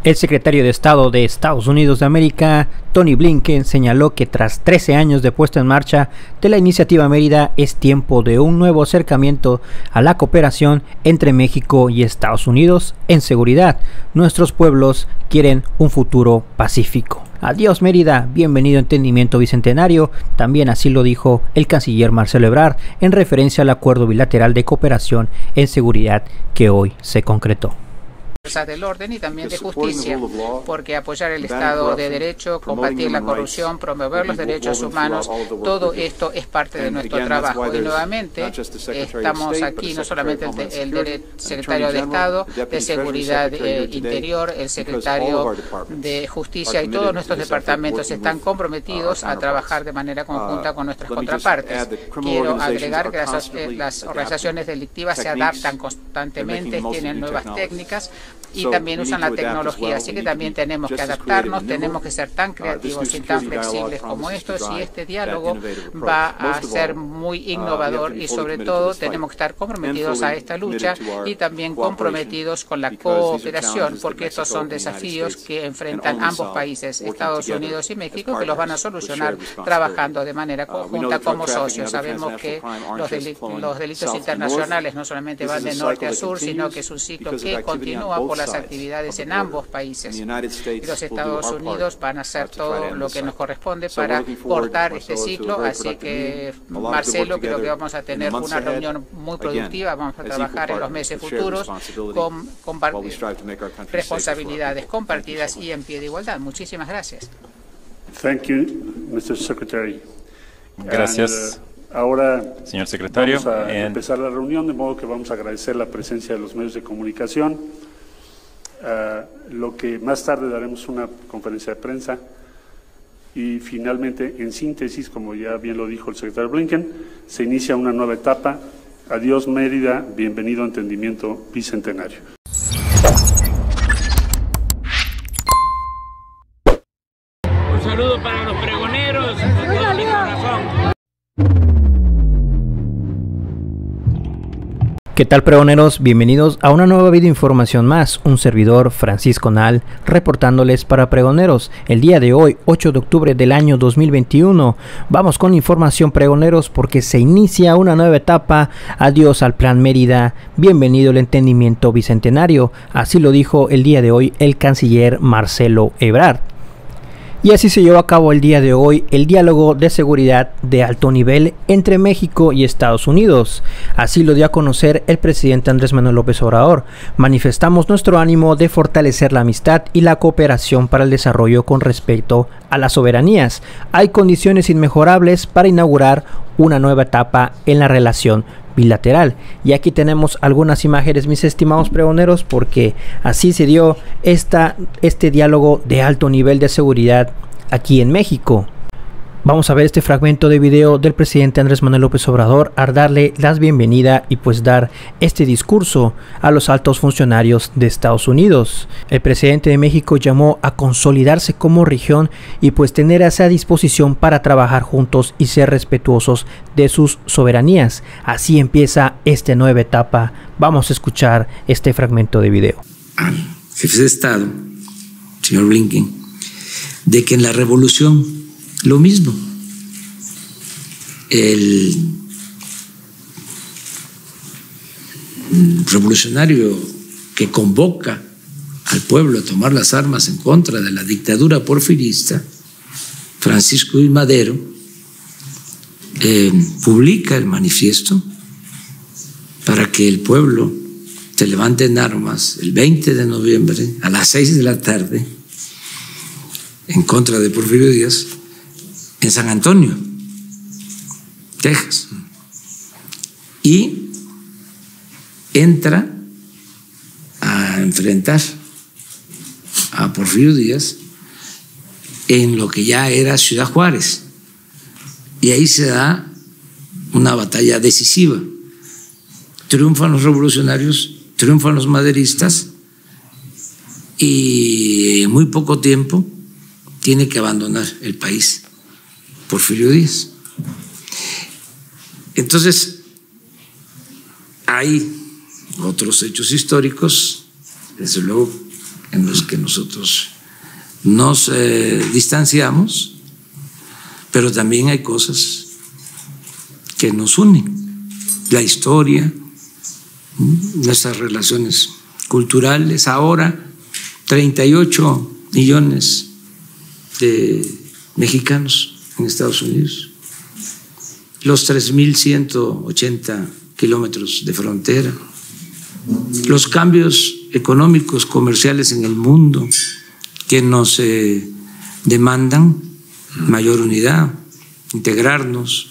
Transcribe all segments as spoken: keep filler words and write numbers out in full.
El secretario de Estado de Estados Unidos de América, Tony Blinken, señaló que tras trece años de puesta en marcha de la iniciativa Mérida, es tiempo de un nuevo acercamiento a la cooperación entre México y Estados Unidos en seguridad. Nuestros pueblos quieren un futuro pacífico. Adiós Mérida, bienvenido Entendimiento Bicentenario, también así lo dijo el canciller Marcelo Ebrard en referencia al acuerdo bilateral de cooperación en seguridad que hoy se concretó. Del orden y también de justicia, porque apoyar el Estado de Derecho, combatir la corrupción, promover los derechos humanos, todo esto es parte de nuestro trabajo. Y nuevamente estamos aquí, no solamente el, el secretario de Estado de Seguridad eh, Interior, el secretario de Justicia y todos nuestros departamentos están comprometidos a trabajar de manera conjunta con nuestras contrapartes. Quiero agregar que las, eh, las organizaciones delictivas se adaptan constantemente, tienen nuevas técnicas y también usan la tecnología, así que también tenemos que adaptarnos, tenemos que ser tan creativos y tan flexibles como estos, y este diálogo va a ser muy innovador y sobre todo tenemos que estar comprometidos a esta lucha y también comprometidos con la cooperación, porque estos son desafíos que enfrentan ambos países, Estados Unidos y México, que los van a solucionar trabajando de manera conjunta como socios. Sabemos que los, del los delitos internacionales no solamente van de norte a sur, sino que es un ciclo que continúa por las actividades en ambos países, y los Estados Unidos van a hacer todo lo que nos corresponde para cortar este ciclo. Así que, Marcelo, creo que vamos a tener una reunión muy productiva, vamos a trabajar en los meses futuros con, con responsabilidades compartidas y en pie de igualdad. Muchísimas gracias. Thank you, mister Secretary. Gracias. And, uh, ahora, señor secretario, vamos a en... empezar la reunión, de modo que vamos a agradecer la presencia de los medios de comunicación. Uh, lo que más tarde daremos una conferencia de prensa y finalmente, en síntesis, como ya bien lo dijo el secretario Blinken, se inicia una nueva etapa. Adiós Mérida, bienvenido a Entendimiento Bicentenario. Un saludo para los pregoneros, de todo mi corazón. ¿Qué tal pregoneros? Bienvenidos a una nueva videoinformación más, un servidor Francisco Nal reportándoles para pregoneros. El día de hoy, ocho de octubre del año dos mil veintiuno, vamos con información pregoneros porque se inicia una nueva etapa. Adiós al Plan Mérida, bienvenido el Entendimiento Bicentenario, así lo dijo el día de hoy el canciller Marcelo Ebrard. Y así se llevó a cabo el día de hoy el diálogo de seguridad de alto nivel entre México y Estados Unidos. Así lo dio a conocer el presidente Andrés Manuel López Obrador. Manifestamos nuestro ánimo de fortalecer la amistad y la cooperación para el desarrollo con respecto a las soberanías. Hay condiciones inmejorables para inaugurar una nueva etapa en la relación bilateral. Y aquí tenemos algunas imágenes, mis estimados pregoneros, porque así se dio esta, este diálogo de alto nivel de seguridad aquí en México. Vamos a ver este fragmento de video del presidente Andrés Manuel López Obrador a darle las bienvenida y pues dar este discurso a los altos funcionarios de Estados Unidos. El presidente de México llamó a consolidarse como región y pues tener esa disposición para trabajar juntos y ser respetuosos de sus soberanías. Así empieza esta nueva etapa. Vamos a escuchar este fragmento de video. Al jefe de Estado, señor Blinken, de que en la revolución lo mismo, el revolucionario que convoca al pueblo a tomar las armas en contra de la dictadura porfirista, Francisco I. Madero, eh, publica el manifiesto para que el pueblo se levante en armas el veinte de noviembre a las seis de la tarde en contra de Porfirio Díaz en San Antonio, Texas, y entra a enfrentar a Porfirio Díaz en lo que ya era Ciudad Juárez, y ahí se da una batalla decisiva. Triunfan los revolucionarios, triunfan los maderistas, y en muy poco tiempo tiene que abandonar el país Porfirio Díaz. Entonces, hay otros hechos históricos, desde luego, en los que nosotros nos eh, distanciamos, pero también hay cosas que nos unen, la historia, nuestras relaciones culturales. Ahora treinta y ocho millones de mexicanos en Estados Unidos, los tres mil ciento ochenta kilómetros de frontera, los cambios económicos, comerciales en el mundo que nos eh, demandan mayor unidad, integrarnos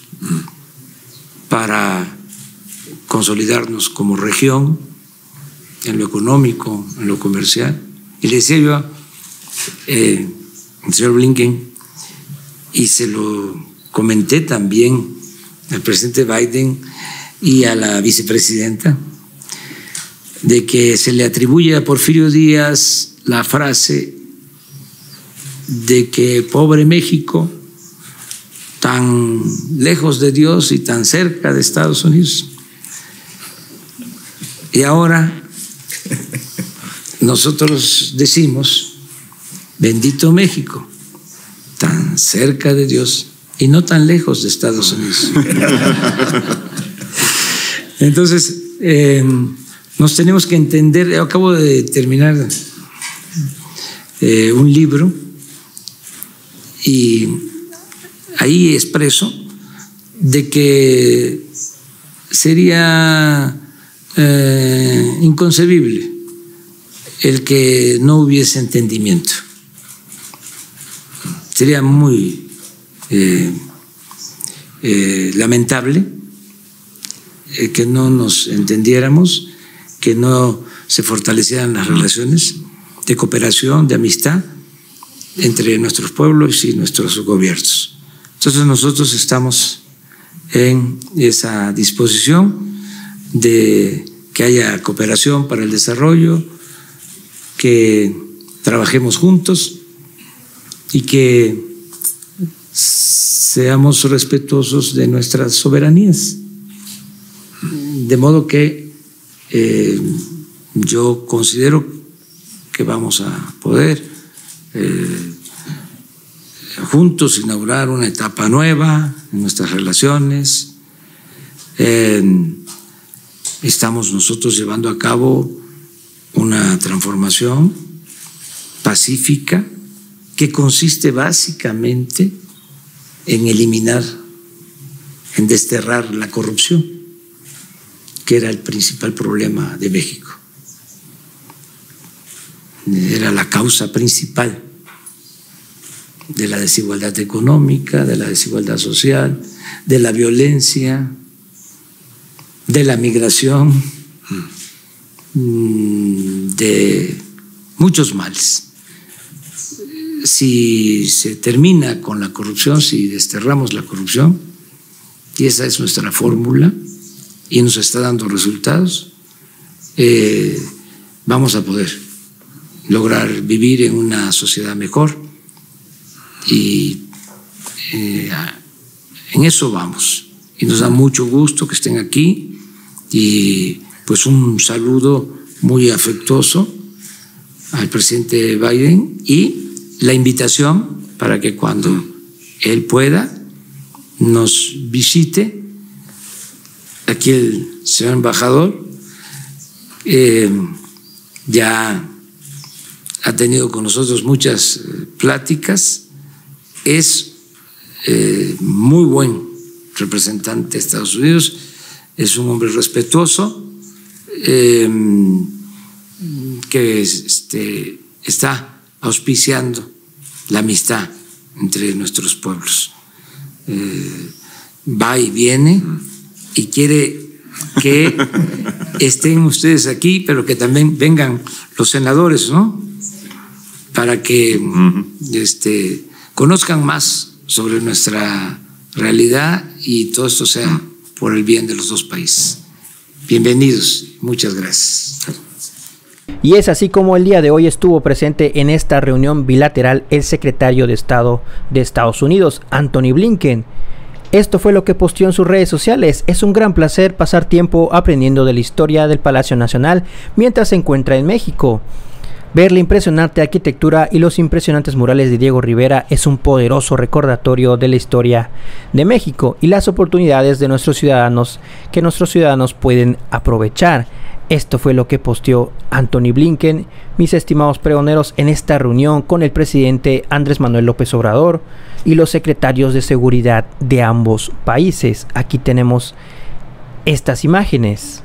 para consolidarnos como región en lo económico, en lo comercial. Y le decía yo eh, al señor Blinken, y se lo comenté también al presidente Biden y a la vicepresidenta, de que se le atribuye a Porfirio Díaz la frase de que pobre México, tan lejos de Dios y tan cerca de Estados Unidos. Y ahora nosotros decimos, bendito México, tan cerca de Dios y no tan lejos de Estados Unidos. Entonces, eh, nos tenemos que entender. Yo acabo de terminar eh, un libro y ahí expreso de que sería eh, inconcebible el que no hubiese entendimiento. Sería muy eh, eh, lamentable eh, que no nos entendiéramos, que no se fortalecieran las relaciones de cooperación, de amistad entre nuestros pueblos y nuestros gobiernos. Entonces nosotros estamos en esa disposición de que haya cooperación para el desarrollo, que trabajemos juntos y que seamos respetuosos de nuestras soberanías. De modo que eh, yo considero que vamos a poder eh, juntos inaugurar una etapa nueva en nuestras relaciones. Eh, estamos nosotros llevando a cabo una transformación pacífica que consiste básicamente en eliminar, en desterrar la corrupción, que era el principal problema de México. Era la causa principal de la desigualdad económica, de la desigualdad social, de la violencia, de la migración, de muchos males. Si se termina con la corrupción, si desterramos la corrupción, y esa es nuestra fórmula y nos está dando resultados, eh, vamos a poder lograr vivir en una sociedad mejor y eh, en eso vamos. Y nos da mucho gusto que estén aquí y pues un saludo muy afectuoso al presidente Biden y la invitación para que cuando él pueda nos visite. Aquí el señor embajador eh, ya ha tenido con nosotros muchas pláticas, es eh, muy buen representante de Estados Unidos, es un hombre respetuoso eh, que este, está auspiciando la amistad entre nuestros pueblos. Eh, va y viene y quiere que estén ustedes aquí, pero que también vengan los senadores, ¿no? Para que este, conozcan más sobre nuestra realidad y todo esto sea por el bien de los dos países. Bienvenidos, muchas gracias. Y es así como el día de hoy estuvo presente en esta reunión bilateral el secretario de Estado de Estados Unidos, Antony Blinken. Esto fue lo que posteó en sus redes sociales. Es un gran placer pasar tiempo aprendiendo de la historia del Palacio Nacional mientras se encuentra en México. Ver la impresionante arquitectura y los impresionantes murales de Diego Rivera es un poderoso recordatorio de la historia de México y las oportunidades de nuestros ciudadanos que nuestros ciudadanos pueden aprovechar. Esto fue lo que posteó Antony Blinken, mis estimados pregoneros, en esta reunión con el presidente Andrés Manuel López Obrador y los secretarios de seguridad de ambos países. Aquí tenemos estas imágenes.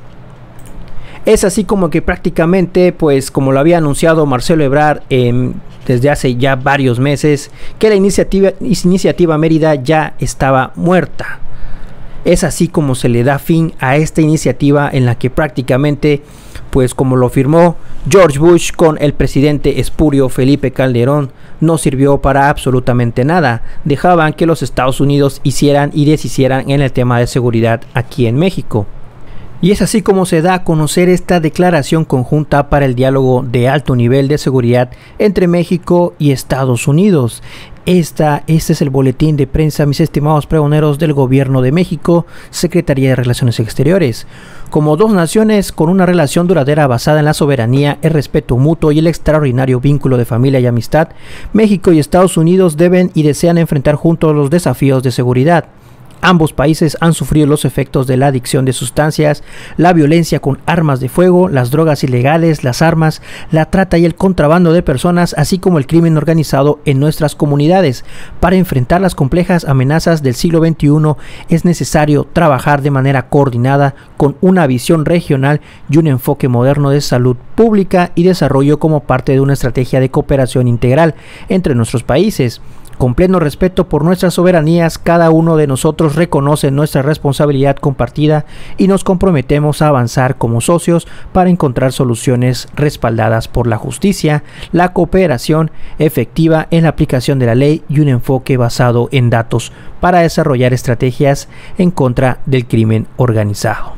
Es así como que prácticamente, pues como lo había anunciado Marcelo Ebrard eh, desde hace ya varios meses, que la iniciativa, iniciativa Mérida ya estaba muerta. Es así como se le da fin a esta iniciativa en la que prácticamente, pues como lo firmó George Bush con el presidente espurio Felipe Calderón, no sirvió para absolutamente nada. Dejaban que los Estados Unidos hicieran y deshicieran en el tema de seguridad aquí en México. Y es así como se da a conocer esta declaración conjunta para el diálogo de alto nivel de seguridad entre México y Estados Unidos. Esta, este es el boletín de prensa, mis estimados pregoneros, del Gobierno de México, Secretaría de Relaciones Exteriores. Como dos naciones con una relación duradera basada en la soberanía, el respeto mutuo y el extraordinario vínculo de familia y amistad, México y Estados Unidos deben y desean enfrentar juntos los desafíos de seguridad. Ambos países han sufrido los efectos de la adicción de sustancias, la violencia con armas de fuego, las drogas ilegales, las armas, la trata y el contrabando de personas, así como el crimen organizado en nuestras comunidades. Para enfrentar las complejas amenazas del siglo veintiuno es necesario trabajar de manera coordinada con una visión regional y un enfoque moderno de salud pública y desarrollo como parte de una estrategia de cooperación integral entre nuestros países. Con pleno respeto por nuestras soberanías, cada uno de nosotros reconoce nuestra responsabilidad compartida y nos comprometemos a avanzar como socios para encontrar soluciones respaldadas por la justicia, la cooperación efectiva en la aplicación de la ley y un enfoque basado en datos para desarrollar estrategias en contra del crimen organizado.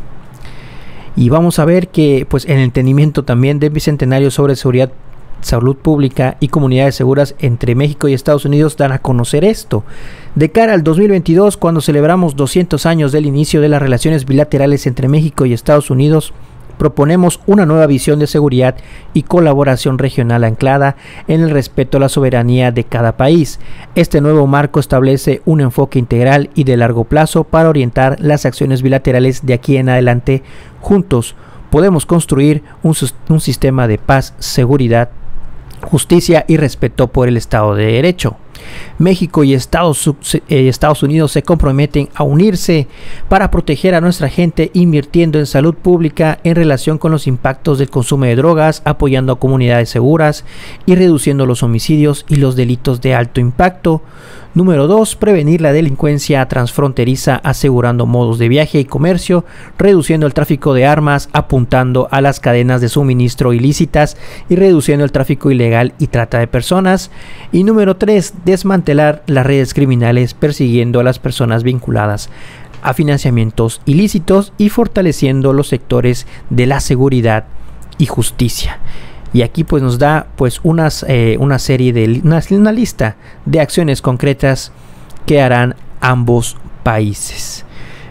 Y vamos a ver que, pues, en el entendimiento también del Bicentenario sobre seguridad, salud pública y comunidades seguras entre México y Estados Unidos, dan a conocer esto. De cara al dos mil veintidós, cuando celebramos doscientos años del inicio de las relaciones bilaterales entre México y Estados Unidos, proponemos una nueva visión de seguridad y colaboración regional anclada en el respeto a la soberanía de cada país. Este nuevo marco establece un enfoque integral y de largo plazo para orientar las acciones bilaterales de aquí en adelante. Juntos podemos construir un, un sistema de paz, seguridad, justicia y respeto por el Estado de Derecho. México y Estados, eh, Estados Unidos se comprometen a unirse para proteger a nuestra gente, invirtiendo en salud pública en relación con los impactos del consumo de drogas, apoyando a comunidades seguras y reduciendo los homicidios y los delitos de alto impacto. Número dos. Prevenir la delincuencia transfronteriza, asegurando modos de viaje y comercio, reduciendo el tráfico de armas, apuntando a las cadenas de suministro ilícitas y reduciendo el tráfico ilegal y trata de personas. Y número tres. Desmantelar las redes criminales, persiguiendo a las personas vinculadas a financiamientos ilícitos y fortaleciendo los sectores de la seguridad y justicia. Y aquí pues nos da pues unas, eh, una serie de una, una lista de acciones concretas que harán ambos países.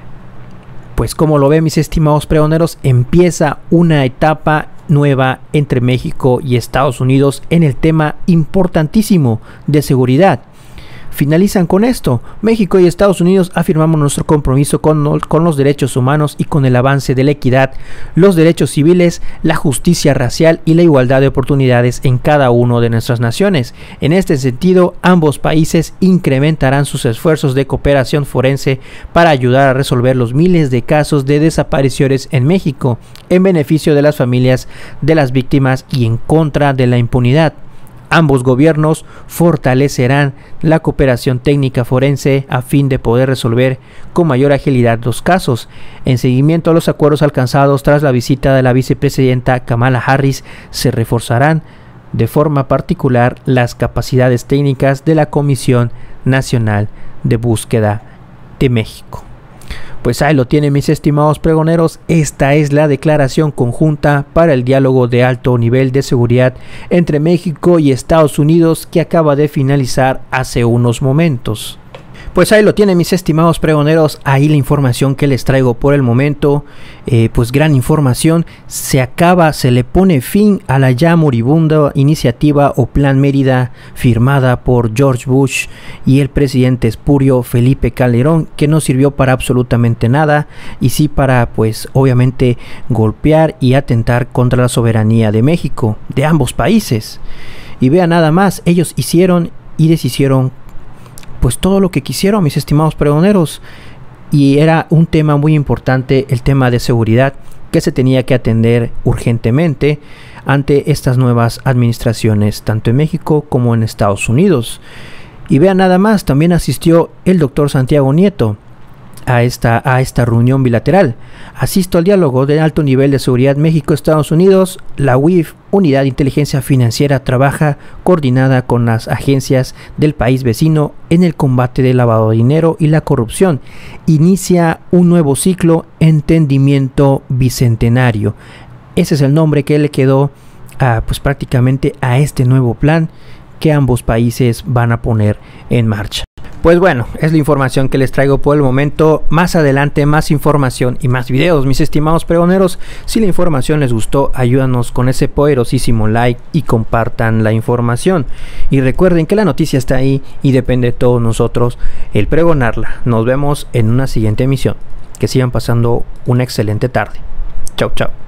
Pues como lo ven, mis estimados pregoneros, empieza una etapa nueva entre México y Estados Unidos en el tema importantísimo de seguridad. Finalizan con esto: México y Estados Unidos afirmamos nuestro compromiso con, con los derechos humanos y con el avance de la equidad, los derechos civiles, la justicia racial y la igualdad de oportunidades en cada una de nuestras naciones. En este sentido, ambos países incrementarán sus esfuerzos de cooperación forense para ayudar a resolver los miles de casos de desapariciones en México, en beneficio de las familias de las víctimas y en contra de la impunidad. Ambos gobiernos fortalecerán la cooperación técnica forense a fin de poder resolver con mayor agilidad los casos. En seguimiento a los acuerdos alcanzados tras la visita de la vicepresidenta Kamala Harris, se reforzarán de forma particular las capacidades técnicas de la Comisión Nacional de Búsqueda de México. Pues ahí lo tienen, mis estimados pregoneros. Esta es la declaración conjunta para el diálogo de alto nivel de seguridad entre México y Estados Unidos que acaba de finalizar hace unos momentos. Pues ahí lo tienen, mis estimados pregoneros, ahí la información que les traigo por el momento. Eh, pues gran información, se acaba, se le pone fin a la ya moribunda iniciativa o Plan Mérida firmada por George Bush y el presidente espurio Felipe Calderón, que no sirvió para absolutamente nada y sí para, pues obviamente, golpear y atentar contra la soberanía de México, de ambos países. Y vean nada más, ellos hicieron y deshicieron pues todo lo que quisieron, mis estimados pregoneros, y era un tema muy importante, el tema de seguridad, que se tenía que atender urgentemente ante estas nuevas administraciones, tanto en México como en Estados Unidos. Y vean nada más, también asistió el doctor Santiago Nieto a esta, a esta reunión bilateral. Asisto al diálogo de alto nivel de seguridad México-Estados Unidos. La U I F, Unidad de Inteligencia Financiera, trabaja coordinada con las agencias del país vecino en el combate del lavado de dinero y la corrupción. Inicia un nuevo ciclo, Entendimiento Bicentenario. Ese es el nombre que le quedó a, pues prácticamente a este nuevo plan que ambos países van a poner en marcha. Pues bueno, es la información que les traigo por el momento. Más adelante más información y más videos, mis estimados pregoneros. Si la información les gustó, ayúdanos con ese poderosísimo like y compartan la información. Y recuerden que la noticia está ahí y depende de todos nosotros el pregonarla. Nos vemos en una siguiente emisión. Que sigan pasando una excelente tarde. Chau, chau.